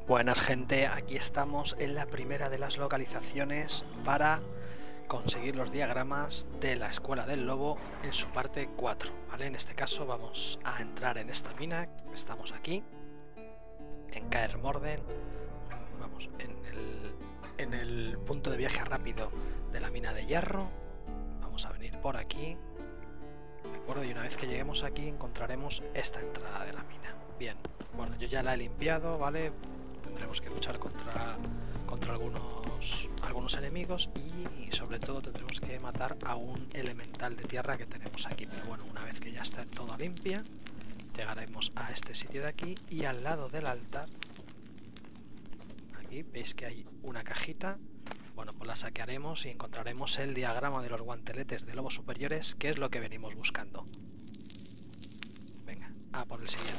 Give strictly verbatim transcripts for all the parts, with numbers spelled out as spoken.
Buenas gente, aquí estamos en la primera de las localizaciones para conseguir los diagramas de la Escuela del Lobo en su parte cuatro, ¿vale? En este caso vamos a entrar en esta mina, estamos aquí, en Kaer Morhen, vamos, en el, en el punto de viaje rápido de la mina de hierro. Vamos a venir por aquí, ¿de acuerdo? Y una vez que lleguemos aquí encontraremos esta entrada de la mina. Bien, bueno, yo ya la he limpiado, ¿vale? Tendremos que luchar contra, contra algunos, algunos enemigos y sobre todo tendremos que matar a un elemental de tierra que tenemos aquí. Pero bueno, una vez que ya está todo limpia, llegaremos a este sitio de aquí y al lado del altar, aquí veis que hay una cajita. Bueno, pues la saquearemos y encontraremos el diagrama de los guanteletes de lobos superiores, que es lo que venimos buscando. Venga, a por el siguiente.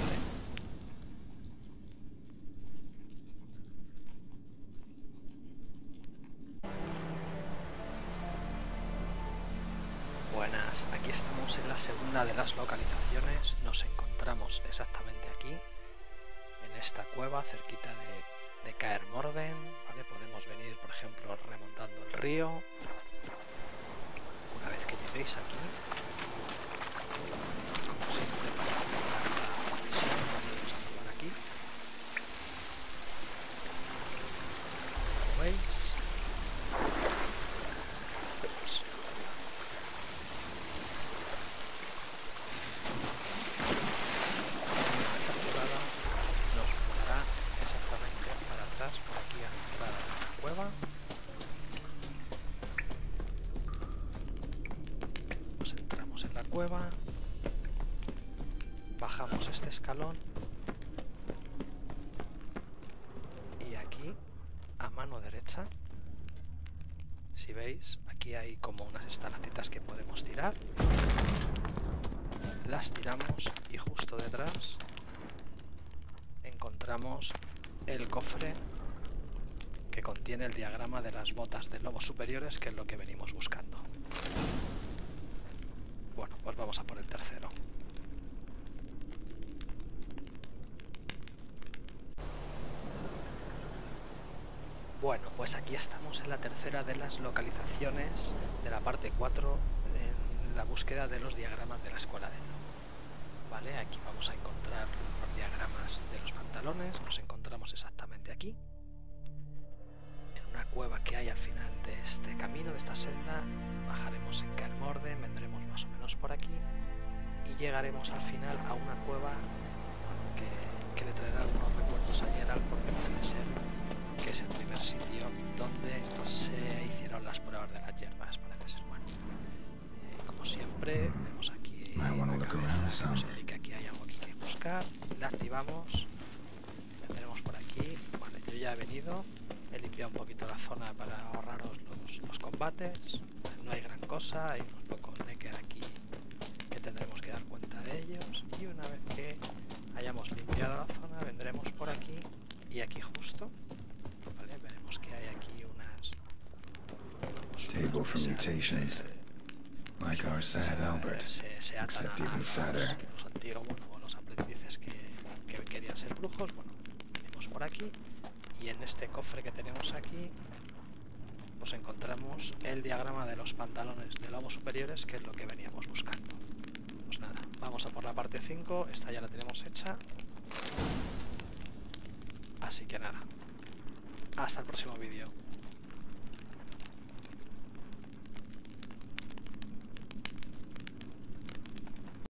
Buenas, aquí estamos en la segunda de las localizaciones, nos encontramos exactamente aquí, en esta cueva cerquita de, de Kaer Morhen, ¿vale? Podemos venir, por ejemplo, remontando el río. Una vez que lleguéis aquí, como siempre, para completar la misión, vamos a probar aquí. ¿Lo veis? Por aquí a la entrada de la cueva. Nos entramos en la cueva, bajamos este escalón y aquí a mano derecha, si veis, aquí hay como unas estalactitas que podemos tirar, las tiramos y justo detrás encontramos el cofre que contiene el diagrama de las botas de lobos superiores, que es lo que venimos buscando. Bueno, pues vamos a por el tercero. Bueno, pues aquí estamos en la tercera de las localizaciones de la parte cuatro, en la búsqueda de los diagramas de la Escuela del Lobo. Vale, aquí vamos a encontrar los diagramas de los pantalones, nos encontramos exactamente aquí. Una cueva que hay al final de este camino, de esta senda, bajaremos en Kaer Morhen, vendremos más o menos por aquí y llegaremos al final a una cueva, bueno, que, que le traerá algunos recuerdos a Geralt, porque parece ser que es el primer sitio donde se hicieron las pruebas de las hierbas, parece ser. Bueno, eh, como siempre, vemos aquí la cabeza, nos indica que hay algo aquí que buscar, la activamos, vendremos por aquí. Vale, yo ya he venido. He limpiado un poquito la zona para ahorraros los, los combates. No hay gran cosa, hay unos pocos Nekker aquí que tendremos que dar cuenta de ellos. Y una vez que hayamos limpiado la zona, vendremos por aquí y aquí justo, ¿vale? Veremos que hay aquí unas... unos Table for mutations, like our sad Albert, se, se except even los, sadder. los antiguos, bueno, los aprendices que, que querían ser brujos. Bueno, venimos por aquí. Y en este cofre que tenemos aquí, pues encontramos el diagrama de los pantalones de lobos superiores, que es lo que veníamos buscando. Pues nada, vamos a por la parte cinco, esta ya la tenemos hecha. Así que nada, hasta el próximo vídeo.